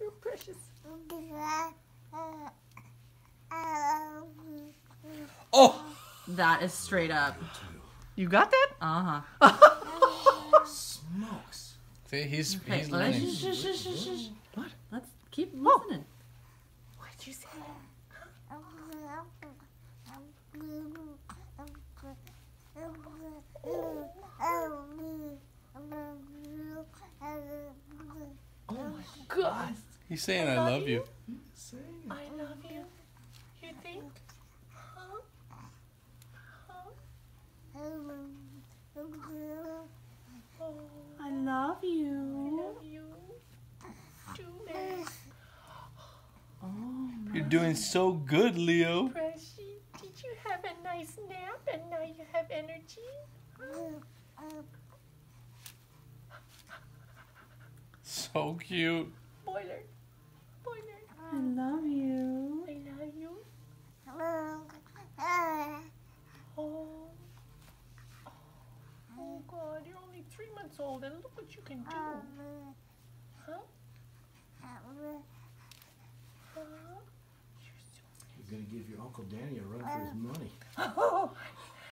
You're precious. Oh! That is straight up. You got that? Uh-huh. Smokes. See, he's Okay, learning. shh. What? Let's keep listening. What'd you say? Oh my God. He's saying I love you. I love you. You think? Huh? Huh? Oh, I love I you. love you. Too bad. Oh, You're doing so good, Leo. Pressy, did you have a nice nap and now you have energy? So cute. Boiler. I love you. I love you. Oh. Oh God, you're only 3 months old and look what you can do. Huh? Huh? You're so You're gonna give your Uncle Danny a run for his money. Oh,